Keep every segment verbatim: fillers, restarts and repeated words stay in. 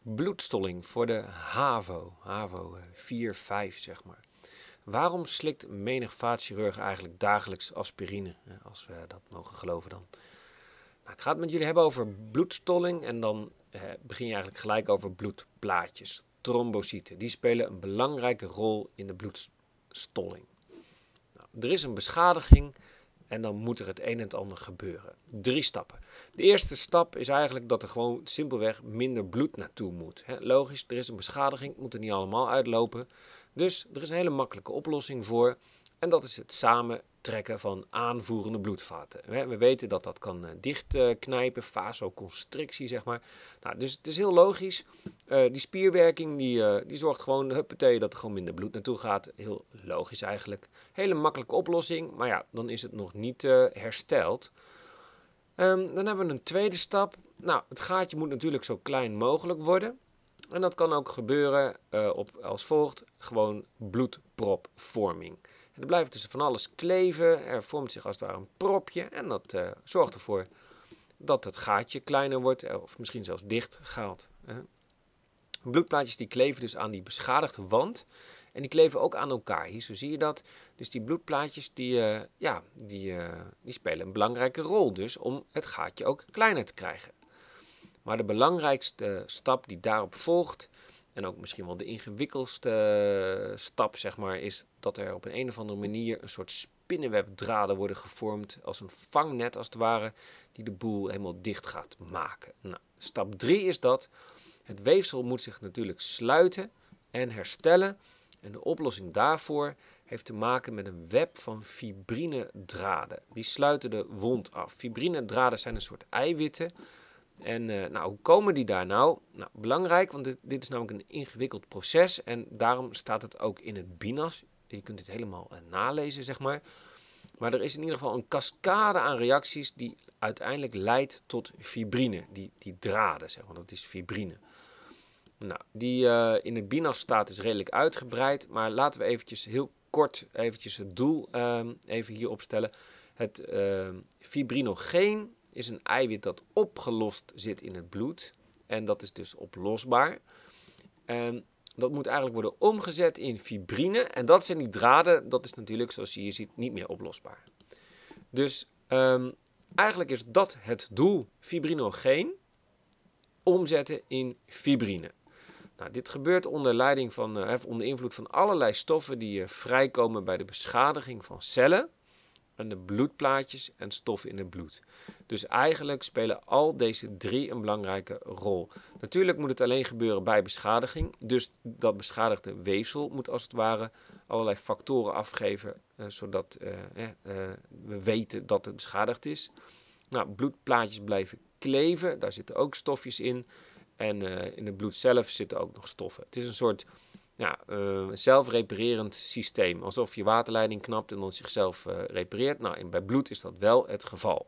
Bloedstolling voor de HAVO, HAVO vier, vijf zeg maar. Waarom slikt menig vaatchirurg eigenlijk dagelijks aspirine, als we dat mogen geloven dan? Nou, ik ga het met jullie hebben over bloedstolling en dan eh, begin je eigenlijk gelijk over bloedplaatjes, trombocyten. Die spelen een belangrijke rol in de bloedstolling. Nou, er is een beschadiging en dan moet er het een en het ander gebeuren. Drie stappen. De eerste stap is eigenlijk dat er gewoon simpelweg minder bloed naartoe moet. He, logisch, er is een beschadiging, moet er niet allemaal uitlopen. Dus er is een hele makkelijke oplossing voor. En dat is het samentrekken van aanvoerende bloedvaten. We weten dat dat kan dichtknijpen, vasoconstrictie zeg maar. Nou, dus het is heel logisch. Uh, die spierwerking die, uh, die zorgt gewoon, huppatee, dat er gewoon minder bloed naartoe gaat. Heel logisch eigenlijk. Hele makkelijke oplossing, maar ja, dan is het nog niet uh, hersteld. Um, dan hebben we een tweede stap. Nou, het gaatje moet natuurlijk zo klein mogelijk worden. En dat kan ook gebeuren uh, op, als volgt, gewoon bloedpropvorming. En er blijft dus van alles kleven, er vormt zich als het ware een propje en dat uh, zorgt ervoor dat het gaatje kleiner wordt of misschien zelfs dicht gaat. Hè. Bloedplaatjes die kleven dus aan die beschadigde wand en die kleven ook aan elkaar. Hier zo zie je dat. Dus die bloedplaatjes die, uh, ja, die, uh, die spelen een belangrijke rol dus om het gaatje ook kleiner te krijgen. Maar de belangrijkste stap die daarop volgt, en ook misschien wel de ingewikkeldste stap, zeg maar, is dat er op een, een of andere manier een soort spinnenwebdraden worden gevormd, als een vangnet als het ware, die de boel helemaal dicht gaat maken. Nou, stap drie is dat het weefsel moet zich natuurlijk sluiten en herstellen. En de oplossing daarvoor heeft te maken met een web van fibrinedraden. Die sluiten de wond af. Fibrinedraden zijn een soort eiwitten. En uh, nou, hoe komen die daar nou? Nou, belangrijk, want dit, dit is namelijk een ingewikkeld proces en daarom staat het ook in het B I N A S. Je kunt dit helemaal uh, nalezen, zeg maar. Maar er is in ieder geval een cascade aan reacties die uiteindelijk leidt tot fibrine. Die, die draden, zeg maar, dat is fibrine. Nou, die uh, in het B I N A S staat is redelijk uitgebreid, maar laten we eventjes heel kort eventjes het doel uh, even hier opstellen. Het uh, fibrinogeen is een eiwit dat opgelost zit in het bloed. En dat is dus oplosbaar. En dat moet eigenlijk worden omgezet in fibrine. En dat zijn die draden, dat is natuurlijk, zoals je hier ziet, niet meer oplosbaar. Dus um, eigenlijk is dat het doel, fibrinogeen, omzetten in fibrine. Nou, dit gebeurt onder leiding van, uh, onder invloed van allerlei stoffen die uh, vrijkomen bij de beschadiging van cellen. En de bloedplaatjes en stoffen in het bloed. Dus eigenlijk spelen al deze drie een belangrijke rol. Natuurlijk moet het alleen gebeuren bij beschadiging. Dus dat beschadigde weefsel moet als het ware allerlei factoren afgeven. Uh, zodat uh, uh, we weten dat het beschadigd is. Nou, bloedplaatjes blijven kleven. Daar zitten ook stofjes in. En uh, in het bloed zelf zitten ook nog stoffen. Het is een soort... Ja, uh, zelfreparerend systeem. Alsof je waterleiding knapt en dan zichzelf uh, repareert. Nou, en bij bloed is dat wel het geval.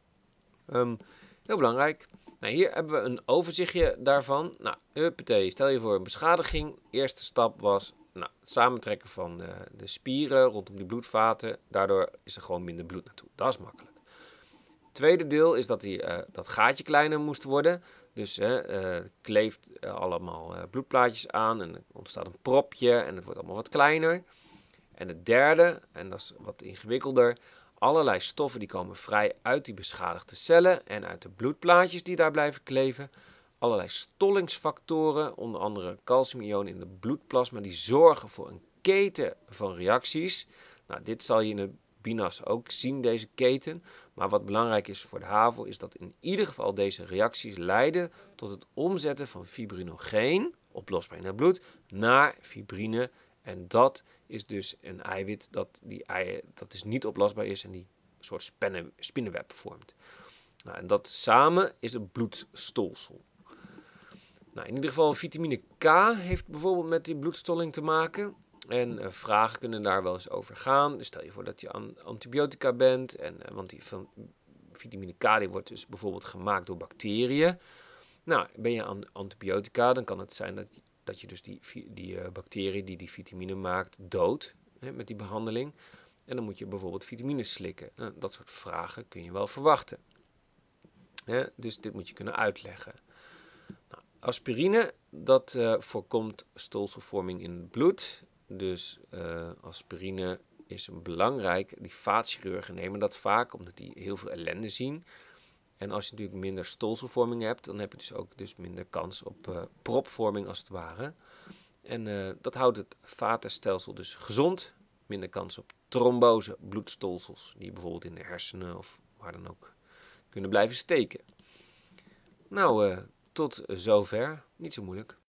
Um, heel belangrijk. Nou, hier hebben we een overzichtje daarvan. Nou, huppatee, stel je voor een beschadiging. Eerste stap was nou, het samentrekken van uh, de spieren rondom die bloedvaten. Daardoor is er gewoon minder bloed naartoe. Dat is makkelijk. Tweede deel is dat die, uh, dat gaatje kleiner moest worden. Dus uh, uh, kleeft uh, allemaal uh, bloedplaatjes aan en er ontstaat een propje en het wordt allemaal wat kleiner. En het derde, en dat is wat ingewikkelder, allerlei stoffen die komen vrij uit die beschadigde cellen en uit de bloedplaatjes die daar blijven kleven. Allerlei stollingsfactoren, onder andere calciumionen in de bloedplasma, die zorgen voor een keten van reacties. Nou, dit zal je in het B I N A S ook zien, deze keten. Maar wat belangrijk is voor de HAVO is dat in ieder geval deze reacties leiden tot het omzetten van fibrinogeen, oplosbaar in het bloed, naar fibrine. En dat is dus een eiwit dat, die ei, dat dus niet oplosbaar is en die een soort spinnen, spinnenweb vormt. Nou, en dat samen is het bloedstolsel. Nou, in ieder geval vitamine K heeft bijvoorbeeld met die bloedstolling te maken. En uh, vragen kunnen daar wel eens over gaan. Dus stel je voor dat je aan antibiotica bent. En, uh, want die van vitamine K die wordt dus bijvoorbeeld gemaakt door bacteriën. Nou, ben je aan antibiotica, dan kan het zijn dat je, dat je dus die, die uh, bacterie die die vitamine maakt doodt hè, met die behandeling. En dan moet je bijvoorbeeld vitamines slikken. Nou, dat soort vragen kun je wel verwachten. Hè? Dus dit moet je kunnen uitleggen. Nou, aspirine, dat uh, voorkomt stolselvorming in het bloed. Dus uh, aspirine is belangrijk. Die vaatchirurgen nemen dat vaak, omdat die heel veel ellende zien. En als je natuurlijk minder stolselvorming hebt, dan heb je dus ook dus minder kans op uh, propvorming als het ware. En uh, dat houdt het vatenstelsel dus gezond. Minder kans op trombose, bloedstolsels, die bijvoorbeeld in de hersenen of waar dan ook kunnen blijven steken. Nou, uh, tot zover. Niet zo moeilijk.